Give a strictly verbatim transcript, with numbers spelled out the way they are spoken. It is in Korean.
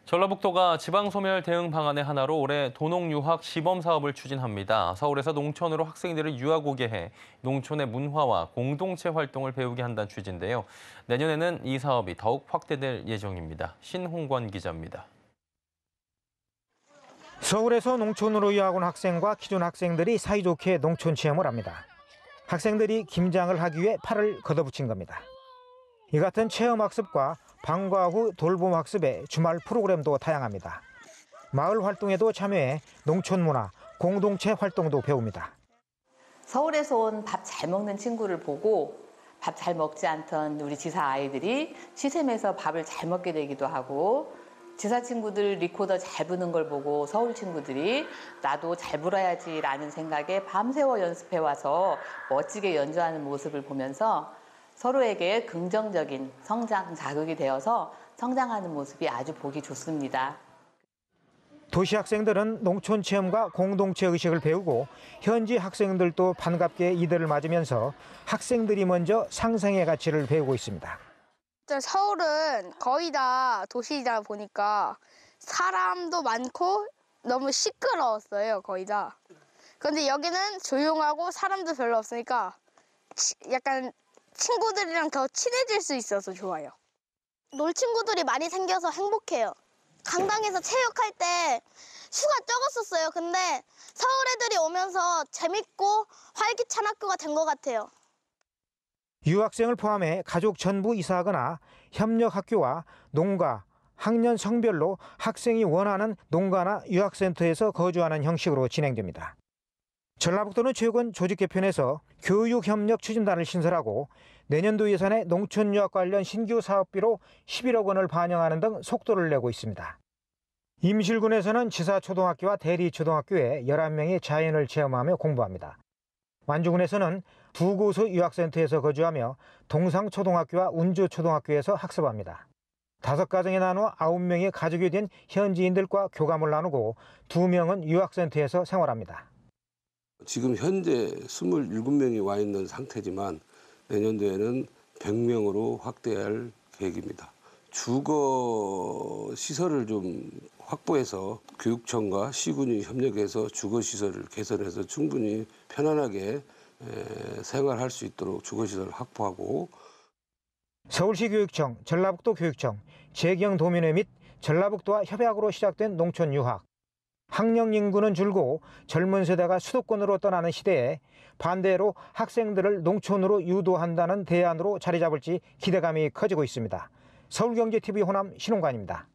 전라북도가 지방소멸 대응 방안의 하나로 올해 도농유학 시범 사업을 추진합니다. 서울에서 농촌으로 학생들을 유학 오게 해 농촌의 문화와 공동체 활동을 배우게 한다는 취지인데요. 내년에는 이 사업이 더욱 확대될 예정입니다. 신홍권 기자입니다. 서울에서 농촌으로 유학 온 학생과 기존 학생들이 사이좋게 농촌 체험을 합니다. 학생들이 김장을 하기 위해 팔을 걷어붙인 겁니다. 이 같은 체험학습과 방과 후 돌봄학습의 주말 프로그램도 다양합니다. 마을 활동에도 참여해 농촌 문화, 공동체 활동도 배웁니다. 서울에서 온 밥 잘 먹는 친구를 보고 밥 잘 먹지 않던 우리 지사 아이들이 시샘에서 밥을 잘 먹게 되기도 하고, 지사 친구들 리코더 잘 부는 걸 보고 서울 친구들이 나도 잘 불어야지라는 생각에 밤새워 연습해 와서 멋지게 연주하는 모습을 보면서 서로에게 긍정적인 성장 자극이 되어서 성장하는 모습이 아주 보기 좋습니다. 도시 학생들은 농촌 체험과 공동체 의식을 배우고 현지 학생들도 반갑게 이들을 맞으면서 학생들이 먼저 상생의 가치를 배우고 있습니다. 서울은 거의 다 도시이다 보니까 사람도 많고 너무 시끄러웠어요, 거의 다. 그런데 여기는 조용하고 사람도 별로 없으니까 약간 친구들이랑 더 친해질 수 있어서 좋아요. 놀 친구들이 많이 생겨서 행복해요. 강당에서 체육할 때 수가 적었었어요. 근데 서울 애들이 오면서 재밌고 활기찬 학교가 된 것 같아요. 유학생을 포함해 가족 전부 이사하거나 협력학교와 농가, 학년 성별로 학생이 원하는 농가나 유학센터에서 거주하는 형식으로 진행됩니다. 전라북도는 최근 조직 개편에서 교육협력 추진단을 신설하고 내년도 예산에 농촌유학 관련 신규 사업비로 십일억 원을 반영하는 등 속도를 내고 있습니다. 임실군에서는 지사초등학교와 대리초등학교에 열한 명이 자연을 체험하며 공부합니다. 완주군에서는 두 곳의 유학센터에서 거주하며 동상초등학교와 운주초등학교에서 학습합니다. 다섯 가정에 나누어 아홉 명의 가족이 된 현지인들과 교감을 나누고 두 명은 유학센터에서 생활합니다. 지금 현재 이십칠 명이 와 있는 상태지만 내년도에는 백 명으로 확대할 계획입니다. 주거 시설을 좀 확보해서 교육청과 시군이 협력해서 주거 시설을 개선해서 충분히 편안하게 생활할 수 있도록 주거 시설을 확보하고, 서울시 교육청, 전라북도 교육청, 재경도민회 및 전라북도와 협약으로 시작된 농촌 유학. 학령 인구는 줄고 젊은 세대가 수도권으로 떠나는 시대에 반대로 학생들을 농촌으로 유도한다는 대안으로 자리 잡을지 기대감이 커지고 있습니다. 서울경제티비 호남 신홍관입니다.